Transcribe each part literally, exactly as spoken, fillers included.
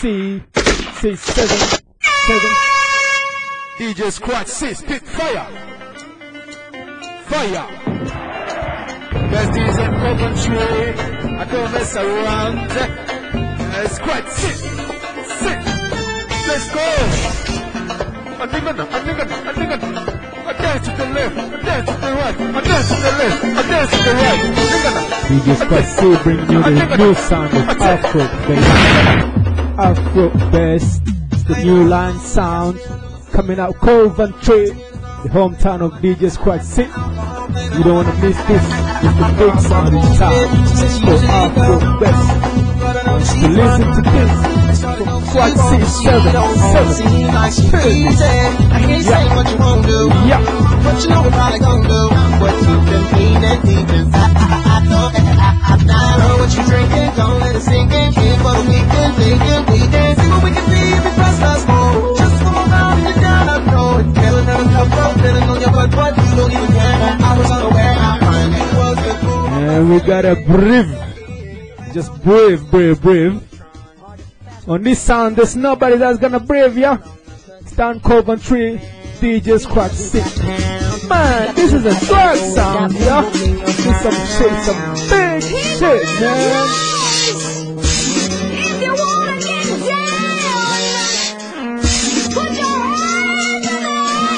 C, C seven, seven. D J Squad C, spit fire. Fire. Best D J in Coventry. I don't mess around. Uh, Squad C, sit. Let's go. I think I'm, I think I'm, I think I'm. I dance to the left, I dance to the right, I dance to the left, I dance to the right. D J Squad C bringing you the new sound of Afro Bass. Afro Bass, it's the new line sound coming out Coventry, the hometown of D J Squad C. You don't want to miss this. It's the big sound in town. It's called Afro Bass. So listen to this from Squad C seven seven. I can't say what you won't do. Yeah. But you know we're probably gonna do what you've been feeling deep inside. I, I, I know, I, I, I know what you're drinking. Don't let it sink in. Here for the weekend, thinking we dance. See what we can see if it trust us more. Just come on out and you're down up road. Feeling on the road, feeling on your butt, but you don't even care. I was unaware how fine it was before. And we got a brave, just brave, brave, brave. On this sound, there's nobody that's gonna brave ya. Stand Coventry, D J Squad C. Man, this is a swag sound, yeah. This is some shit, some big shit, man. If you wanna get down, put your hands in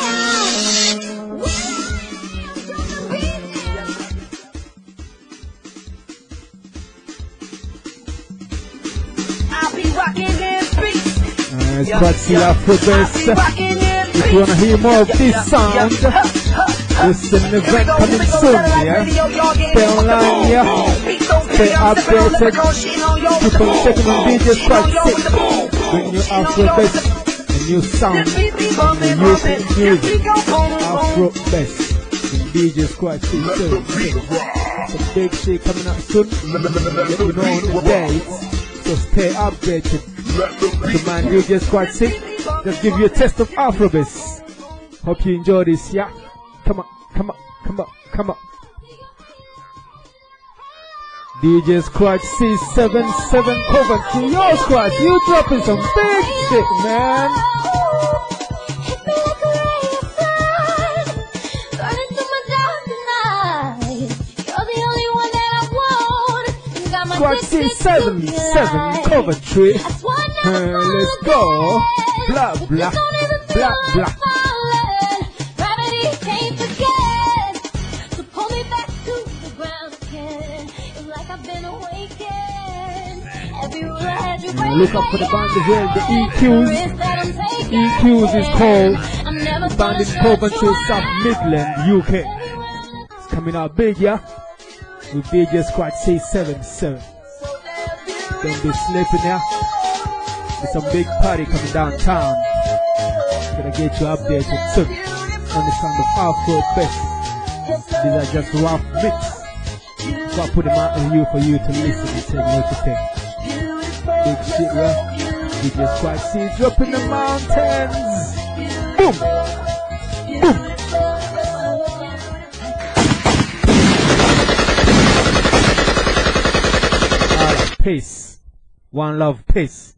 the air. I'll be rocking this beat. Uh, Squad C Afro Bass. If you wanna hear more of this sound, this is an event coming soon, yeah. Stay online, yeah. Stay updated. Keep on checking on D J Squad C. Bring you Afro Bass, a new sound, a new music. Afro Bass in D J Squad C. Some big shit coming out soon. Let you know on the dates, so stay updated. So man, D J Squad C. Just give you a test of Afro Bass. Hope you enjoy this, yeah? Come on, come on, come on, come on. D J Squad C seven seven Coventry. Yo, Squad, you dropping some big shit, man. Squad C seven seven Coventry. Uh, let's go. Blah, blah, blah, blah. Uh, look up for the band as well, the E Qs. E Qs is called the band in Coventry, South Midland, U K. It's coming out big, yeah? With D J Squad C seven seven. Don't be sleeping, yeah? There's some big party coming downtown. Gonna get you updated soon on the sound of Afro Bass. These are just rough mix. So I put them out on you for you to listen and tell me what you think. Big shit, yeah? D J Squad C drop in the mountains. Boom! Boom! Alright, peace. One love, peace.